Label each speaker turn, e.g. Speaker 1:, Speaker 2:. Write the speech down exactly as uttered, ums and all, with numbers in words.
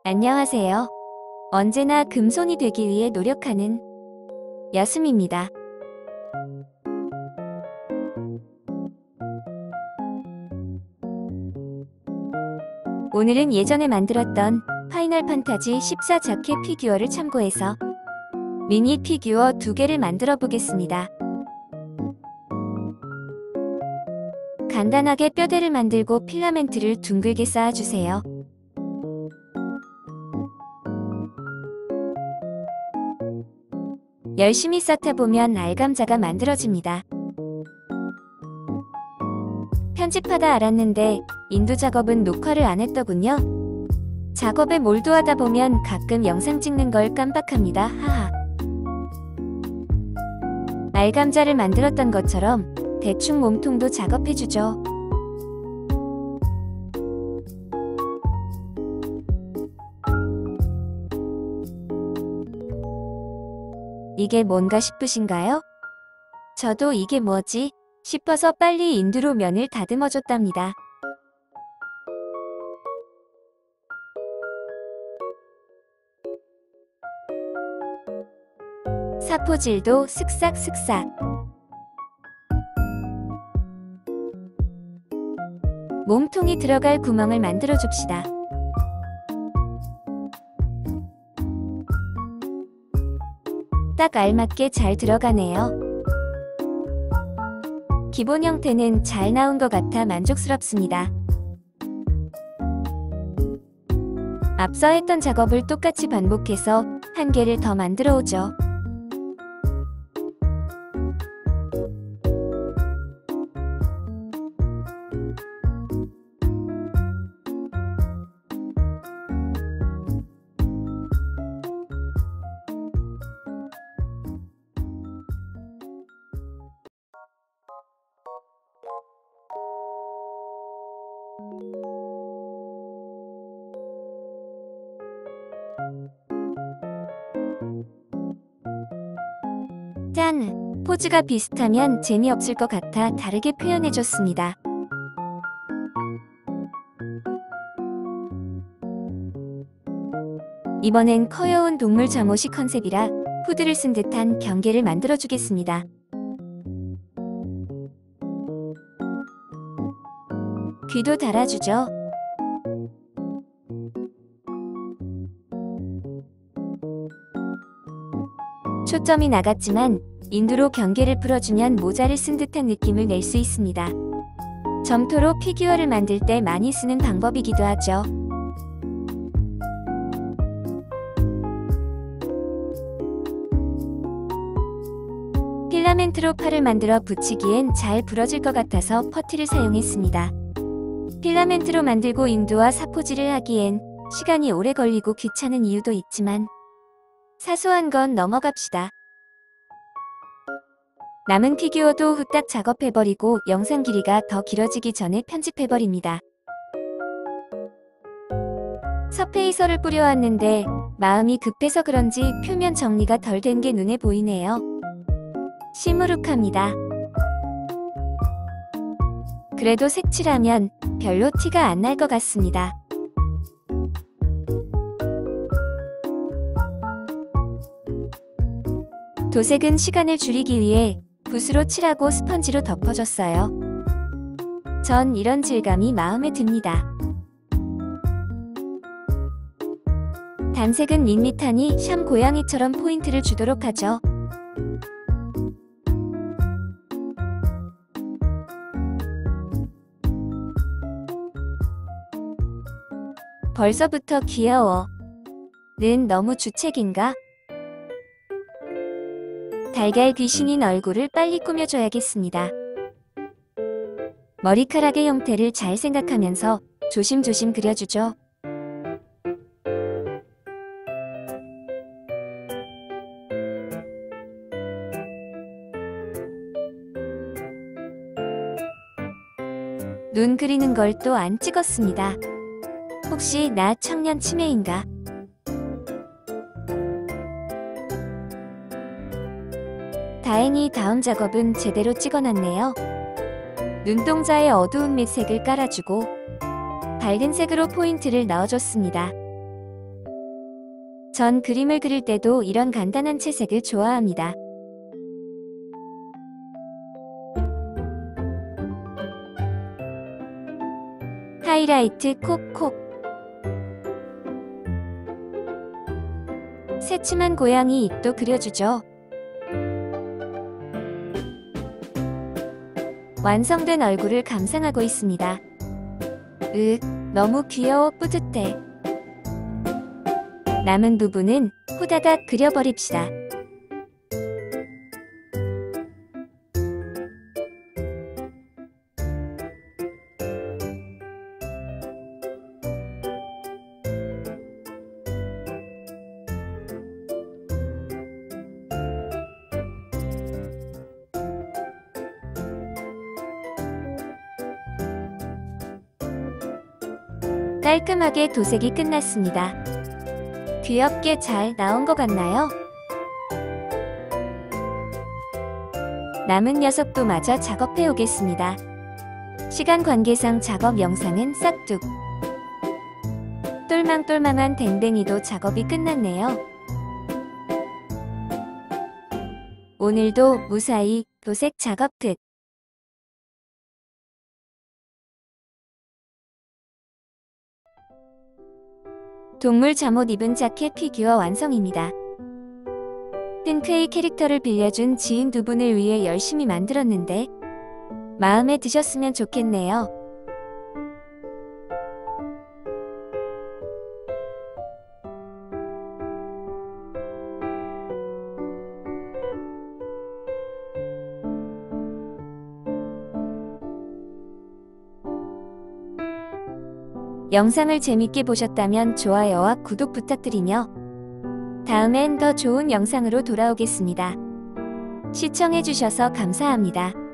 Speaker 1: 안녕하세요. 언제나 금손이 되기 위해 노력하는 여슴입니다. 오늘은 예전에 만들었던 파이널 판타지 십사 자켓 피규어를 참고해서 미니 피규어 두 개를 만들어 보겠습니다. 간단하게 뼈대를 만들고 필라멘트를 둥글게 쌓아주세요. 열심히 쌓다 보면 알감자가 만들어집니다. 편집하다 알았는데 인두 작업은 녹화를 안 했더군요. 작업에 몰두하다 보면 가끔 영상 찍는 걸 깜빡합니다. 하하. 알감자를 만들었던 것처럼 대충 몸통도 작업해주죠. 이게 뭔가 싶으신가요? 저도 이게 뭐지? 싶어서 빨리 인두로 면을 다듬어줬답니다. 사포질도 슥싹슥싹. 몸통이 들어갈 구멍을 만들어줍시다. 딱 알맞게 잘 들어가네요. 기본 형태는 잘 나온 것 같아 만족스럽습니다. 앞서 했던 작업을 똑같이 반복해서 한 개를 더 만들어 오죠. 짠! 포즈가 비슷하면 재미없을 것 같아 다르게 표현해줬습니다. 이번엔 커여운 동물 잠옷이 컨셉이라 후드를 쓴 듯한 경계를 만들어주겠습니다. 귀도 달아주죠. 초점이 나갔지만 인두로 경계를 풀어주면 모자를 쓴 듯한 느낌을 낼 수 있습니다. 점토로 피규어를 만들 때 많이 쓰는 방법이기도 하죠. 필라멘트로 팔을 만들어 붙이기엔 잘 부러질 것 같아서 퍼티를 사용했습니다. 필라멘트로 만들고 인두와 사포질을 하기엔 시간이 오래 걸리고 귀찮은 이유도 있지만 사소한 건 넘어갑시다. 남은 피규어도 후딱 작업해버리고 영상 길이가 더 길어지기 전에 편집해버립니다. 서페이서를 뿌려왔는데 마음이 급해서 그런지 표면 정리가 덜 된 게 눈에 보이네요. 시무룩합니다. 그래도 색칠하면 별로 티가 안 날 것 같습니다. 도색은 시간을 줄이기 위해 붓으로 칠하고 스펀지로 덮어줬어요. 전 이런 질감이 마음에 듭니다. 단색은 밋밋하니 샴 고양이처럼 포인트를 주도록 하죠. 벌써부터 귀여워. 는 너무 주책인가? 달걀 귀신인 얼굴을 빨리 꾸며줘야겠습니다. 머리카락의 형태를 잘 생각하면서 조심조심 그려주죠. 눈 그리는 걸 또 안 찍었습니다. 혹시 나 청년 치매인가? 다행히 다음 작업은 제대로 찍어놨네요. 눈동자에 어두운 밑색을 깔아주고 밝은 색으로 포인트를 넣어줬습니다. 전 그림을 그릴 때도 이런 간단한 채색을 좋아합니다. 하이라이트 콕콕. 새침한 고양이 입도 그려주죠. 완성된 얼굴을 감상하고 있습니다. 으, 너무 귀여워 뿌듯해. 남은 부분은 후다닥 그려버립시다. 깔끔하게 도색이 끝났습니다. 귀엽게 잘 나온 것 같나요? 남은 녀석도 마저 작업해 오겠습니다. 시간 관계상 작업 영상은 싹둑. 똘망똘망한 댕댕이도 작업이 끝났네요. 오늘도 무사히 도색 작업 끝. 동물 잠옷 입은 자켓 피규어 완성입니다. 뜬크의 캐릭터를 빌려준 지인 두 분을 위해 열심히 만들었는데 마음에 드셨으면 좋겠네요. 영상을 재밌게 보셨다면 좋아요와 구독 부탁드리며 다음엔 더 좋은 영상으로 돌아오겠습니다. 시청해주셔서 감사합니다.